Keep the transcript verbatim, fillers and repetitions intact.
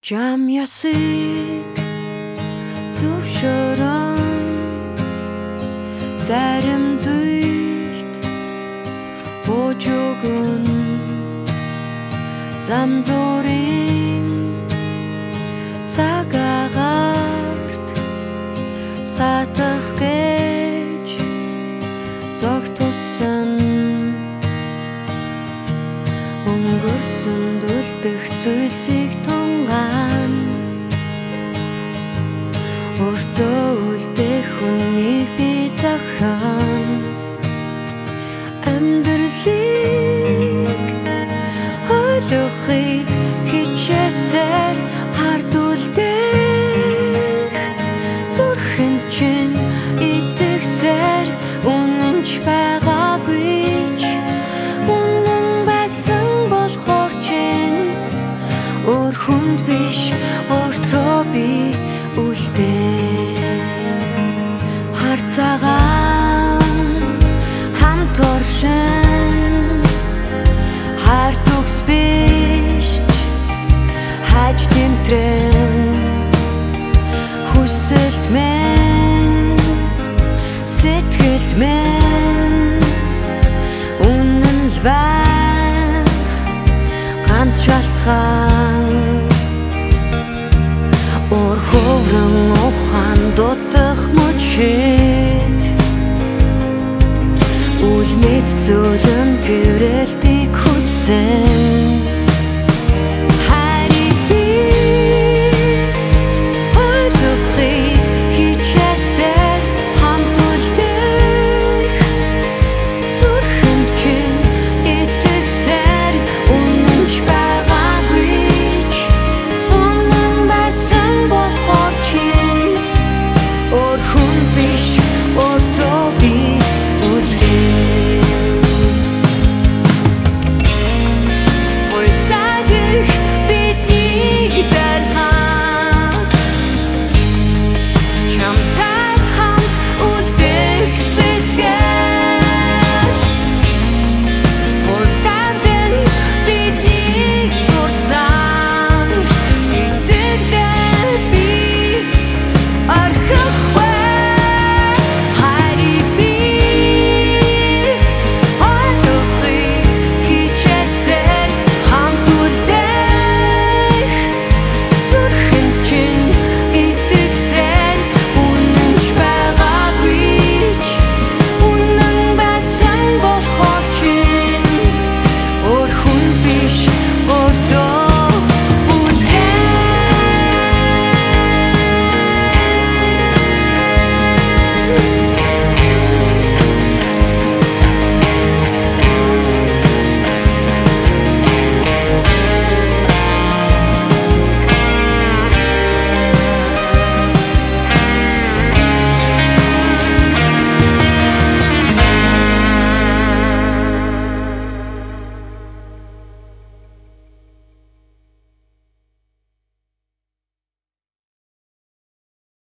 Jam ясыг зөвшөөрөн зарим зүйлд бууж өгөн зам зүрийн цаг агаарт сатах гэж зогтусан өнгөрсөн дүлдэх зүйлсийг тунгаан өөртөө үлдэх хүнийг би зохион амьдралыг ойлгохыг хичээсээр ард үлдэх зүрхэнд чинь итгэсээр үнэнч байгаагүй ч үнэн байсан болохоор чинь өөр хүнд биш өөртөө би үлдэн хар цагаан хамт оршин хар төгс биш хаж тэмтрэн хүсэлт мэн сэтгэлд мэн үнэн л байх ганц шалтгаан ор хөврөн ухаан дутах мөчид үл мэд зөөлөн тэрэлтийг хүсэн